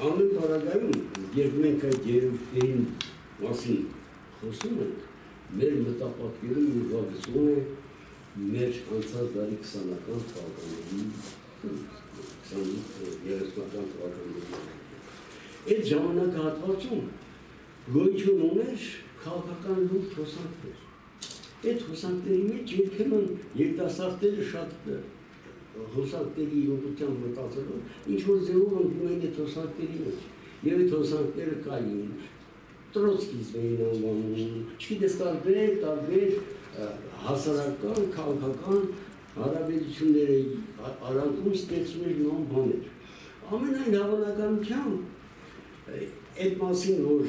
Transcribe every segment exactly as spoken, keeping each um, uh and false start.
Ամեն բարագայում, երբ մենք այդ երևույթներին մասին խոսում ենք, մեր մտապատկերում ուրվագծում է մեր անցած դարի քսանական թվականների, երեսնական թվականների։ Այդ ժամանակահատվածում գոյություն ուներ քաղաքական լուրջ հոսանքներ։ Այդ հոսանքների մեջ երբեմն երիտասարդները շատ հոսանքների իրողությամբ մտածելով, ինչ-որ ձևով ընկնում են այդ հոսանքների մեջ։ Եվ այդ հոսանքները կային, տրոցկիզմ էին անվանում, չգիտես տարբեր, տարբեր հասարակական, քաղաքական հարաբերությունները արանքում ստեղծում էր նման բաներ։ Ամենայն հավանականությամբ այդ մասին, որ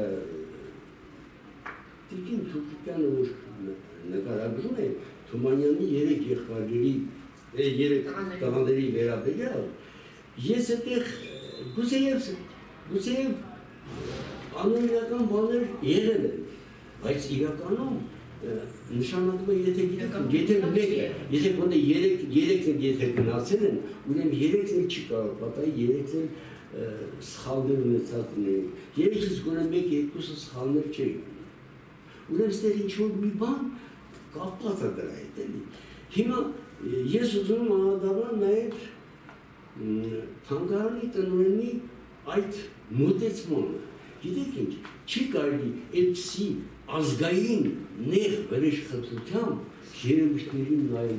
Տիկին Թուկիկյանը որ նկարագրում է Թումանյանի երեք եղբայրների, երեք տղաների վերաբերյալ, ես այդտեղ գուցեև անօրինական բաներ եղել են, բայց իրականում նշանակում է եթե գիտեք, եթե մեկը, եթե գոնե երեքն եթե գնացել են, ուրեմն երեքն չի կարող պատահի, երեքն սխալներ ունեցած ունեն, երեքից գոնե մեկ երկուսը սխալներ չէին։ Ուրեմն ստեղ ինչ-որ մի բան կապված է դրա հետ էլի։ Հիմա ես ուզում եմ անդրադառնալ նաև թանգարանի տնօրենի այդ մոտեցմանը։ Գիտեք ինչ, չի կարելի այդպիսի ազգային նեղ վրեժխնդրությամբ երևույթներին նայել։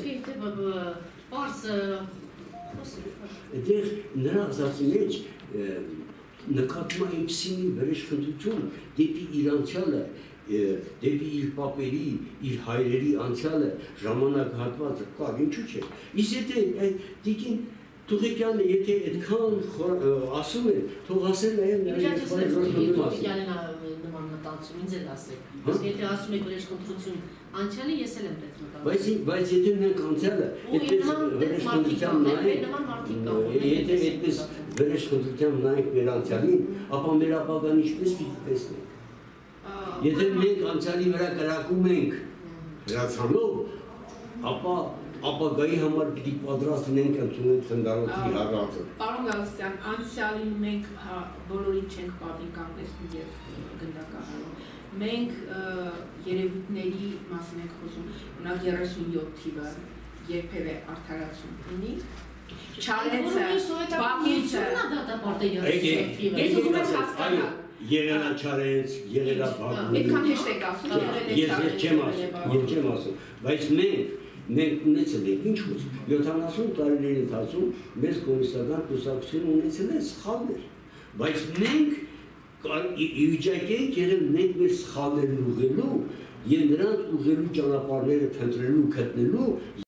Այդտեղ նրա ասածի մեջ նկատվում է այդպիսի վրեժխնդրություն դեպի իր անցյալը, դեպի իր պապերի, իր հայրերի անցյալը ժամանակահատվածը կար, ինչու՞ չէ։ Իսկ եթե Տիկին Թուղեկյանը եթե այդքան ասում է, թող ասել նաև նրա եղբայրների մասին։ Նման մտածում, ինձ էլ ասեք։ Իսկ եթե ասում եք վրեժխնդրություն անցյալը, ես էլ եմ դες մտածում։ Բայց եթե մենք անցյալը այդպես վրեժխնդրությամբ նայենք, եթե այդպես վրեժխնդրությամբ նայենք մեր անցյալին, ապա մեր ապագան ինչպես պիտի տեսնենք։ Եթե մենք անցյալի վրա կրակում ենք հրացանով, ապա ապագայի համար պիտի պատրաստ լինենք ընդունել խնդարոթի հարվածը։ Պարոն Գալստյան, անցյալին մենք բոլորին չենք պատի կանգնեցնում և գնդակահարում։ Մենք երևույթների մասին ենք խոսում, ունակ երեսունյոթ թիվը երբևէ արդարացում ունի։ Չարեցը, բաղիցը, ես ուզում եմ հասկանալ։ Եղերա Չարենց, եղերա Բաղուր։ Այդքան հեշտ եք ասում, ես չեմ ասում, բայց մենք մենք ունեցել ենք, ինչ ուզ, յոթանասուն տարիների ընթացում մեզ կոմունիստական կուսակցությունը ունեցել են սխալներ, բայց մենք իվիճակի ենք եղել մենք մեր սխալներն ուղղելու և նրանց ուղղելու ճանապարհները փնտրելու, գտնելու